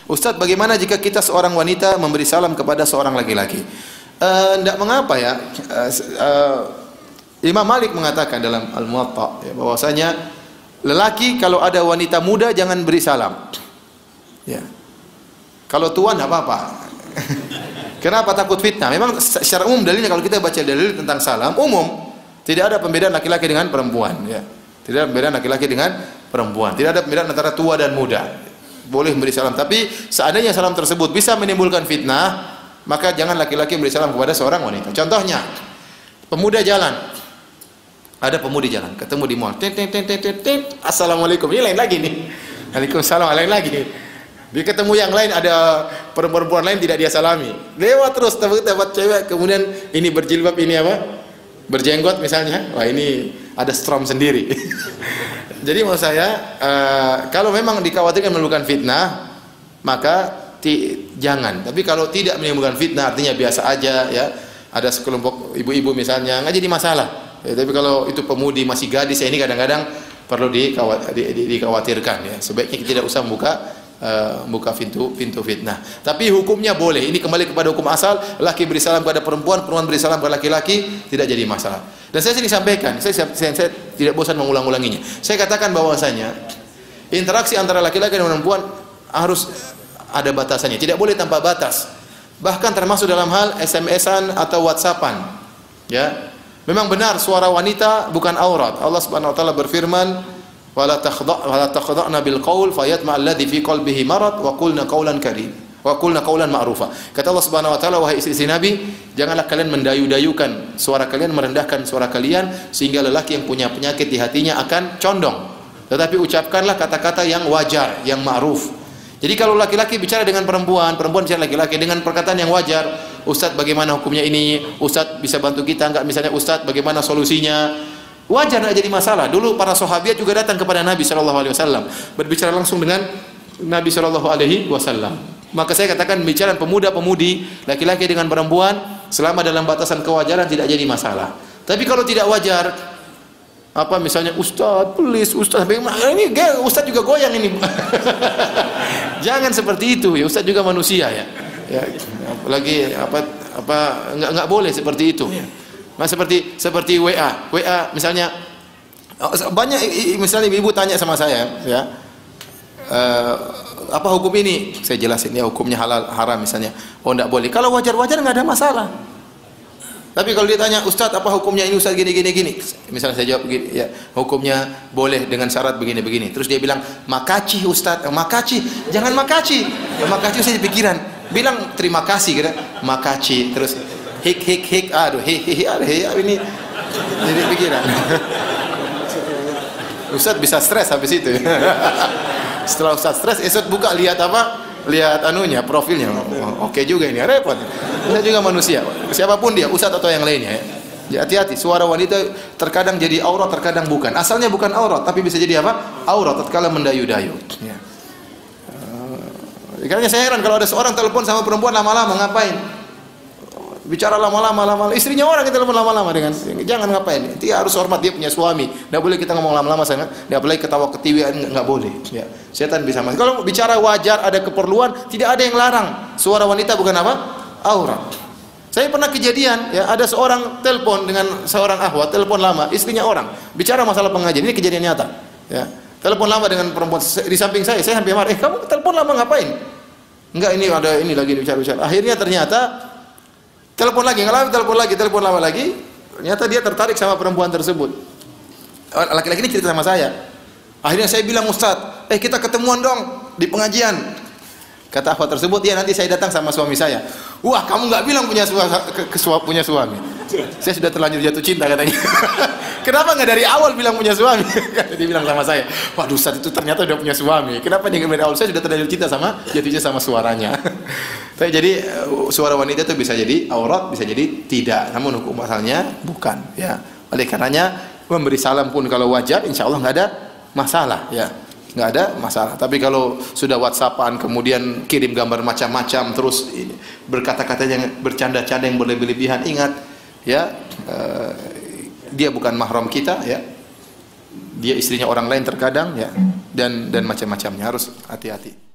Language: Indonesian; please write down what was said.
Ustaz, bagaimana jika kita seorang wanita memberi salam kepada seorang laki-laki? Tidak mengapa ya. Imam Malik mengatakan dalam Al-Muwatta ya, bahwasanya lelaki kalau ada wanita muda jangan beri salam. Ya. Kalau tua tidak apa-apa. Kenapa? Takut fitnah. Memang secara umum dalilnya kalau kita baca dalil tentang salam umum, tidak ada pembedaan laki-laki dengan perempuan. Ya. Tidak ada pembedaan laki-laki dengan perempuan. Tidak ada pembedaan antara tua dan muda. Boleh beri salam. Tapi seandainya salam tersebut bisa menimbulkan fitnah, maka jangan laki-laki beri salam kepada seorang wanita. Contohnya, pemuda jalan. Ada pemudi jalan, ketemu di mall. Assalamualaikum. Ini lain lagi nih. Waalaikumsalam, lain lagi. Dia ketemu yang lain, ada perempuan lain tidak dia salami. Lewat terus dapat cewek, kemudian ini berjilbab, ini apa? Berjenggot misalnya. Wah, ini ada strom sendiri. Jadi maksud saya, kalau memang dikhawatirkan menimbulkan fitnah, maka jangan. Tapi kalau tidak menimbulkan fitnah, artinya biasa aja ya. Ada sekelompok ibu-ibu misalnya, nggak jadi masalah. Ya, tapi kalau itu pemudi masih gadis, ya ini kadang-kadang perlu dikhawatirkan ya. Sebaiknya kita tidak usah buka pintu fitnah. Tapi hukumnya boleh. Ini kembali kepada hukum asal. Laki beri salam kepada perempuan, perempuan beri salam kepada laki-laki, tidak jadi masalah. Dan saya sering sampaikan, saya tidak bosan mengulang-ulanginya. Saya katakan bahwasanya interaksi antara laki-laki dan perempuan harus ada batasannya. Tidak boleh tanpa batas. Bahkan termasuk dalam hal SMS-an atau WhatsApp-an. Ya. Memang benar suara wanita bukan aurat. Allah Subhanahu wa taala berfirman, "Wala takhda'na bil qaul fayatma alladhi fi qalbihi marad wa qulna qawlan karim wa qulna qawlan ma'rufa." Kata Allah Subhanahu wa taala, wahai istri Nabi, janganlah kalian mendayu-dayukan suara kalian, merendahkan suara kalian sehingga lelaki yang punya penyakit di hatinya akan condong. Tetapi ucapkanlah kata-kata yang wajar, yang ma'ruf. Jadi kalau laki-laki bicara dengan perempuan, perempuan bicara laki-laki dengan perkataan yang wajar, Ustaz bagaimana hukumnya ini? Ustaz bisa bantu kita enggak? Misalnya Ustaz bagaimana solusinya? Wajar, tidak jadi masalah. Dulu para sahabat juga datang kepada Nabi SAW berbicara langsung dengan Nabi SAW. Maka saya katakan bicara pemuda-pemudi, laki-laki dengan perempuan, selama dalam batasan kewajaran tidak jadi masalah. Tapi kalau tidak wajar, apa misalnya Ustaz, please Ustaz, ini Ustaz juga goyang ini. Jangan seperti itu ya, Ustaz juga manusia ya. Ya, apalagi enggak boleh seperti itu. Nah, seperti WA misalnya, banyak misalnya ibu tanya sama saya ya, apa hukum ini? Saya jelasin ya hukumnya halal haram misalnya. Oh enggak boleh. Kalau wajar-wajar enggak ada masalah. Tapi kalau dia tanya, Ustaz apa hukumnya ini Ustaz gini. Misalnya saya jawab begini, ya hukumnya boleh dengan syarat begini. Terus dia bilang, makasih Ustaz, makasih. Jangan makasih. Ya makasih saya pikiran. Bilang terima kasih kira, makasih. Terus hik, aduh ini jadi pikiran. Ustaz bisa stres habis itu. Setelah Ustaz stres, esok buka lihat apa? Lihat anunya, profilnya. Oke juga ini, repot. Kita juga manusia. Siapapun dia, Ustaz atau yang lainnya ya. Hati-hati, suara wanita terkadang jadi aurat, terkadang bukan. Asalnya bukan aurat, tapi bisa jadi apa? Aurat tatkala mendayu-dayu. Ya. Karena saya heran kalau ada seorang telepon sama perempuan lama-lama, ngapain? Bicara lama-lama, istrinya orang kita telepon lama-lama dengan, jangan ngapain? Dia harus hormat, dia punya suami. Tidak boleh kita ngomong lama-lama sangat. Tidak boleh ketawa-ketiwian, nggak boleh. Ya. Setan bisa masuk. Kalau bicara wajar, ada keperluan, tidak ada yang larang. Suara wanita bukan apa? Aurat. Saya pernah kejadian, ya ada seorang telepon dengan seorang akhwat, telepon lama, istrinya orang. Bicara masalah pengajian, ini kejadian nyata. Ya. Telepon lama dengan perempuan di samping saya hampir marah. Kamu telepon lama ngapain? Enggak, ini ada ini lagi bicara. Akhirnya ternyata telepon lagi, telepon lama lagi. Ternyata dia tertarik sama perempuan tersebut. Laki-laki ini cerita sama saya. Akhirnya saya bilang, Ustaz, kita ketemuan dong di pengajian. Kata akhwat tersebut, ya nanti saya datang sama suami saya. Wah, kamu nggak bilang punya suami. Saya sudah terlanjur jatuh cinta katanya. Kenapa nggak dari awal bilang punya suami? Dia bilang sama saya, waduh Ustaz itu ternyata udah punya suami. Kenapa jangan dari awal? Saya sudah terlanjur cinta jatuhnya sama suaranya. Jadi suara wanita itu bisa jadi aurat, bisa jadi tidak. Namun hukum asalnya bukan. Ya. Oleh karenanya memberi salam pun kalau wajar, insya Allah nggak ada masalah. Ya. Nggak ada masalah. Tapi kalau sudah WhatsAppan kemudian kirim gambar macam-macam terus berkata-kata yang bercanda-canda yang berlebihan, ingat ya dia bukan mahram kita ya. Dia istrinya orang lain terkadang ya dan macam-macamnya, harus hati-hati.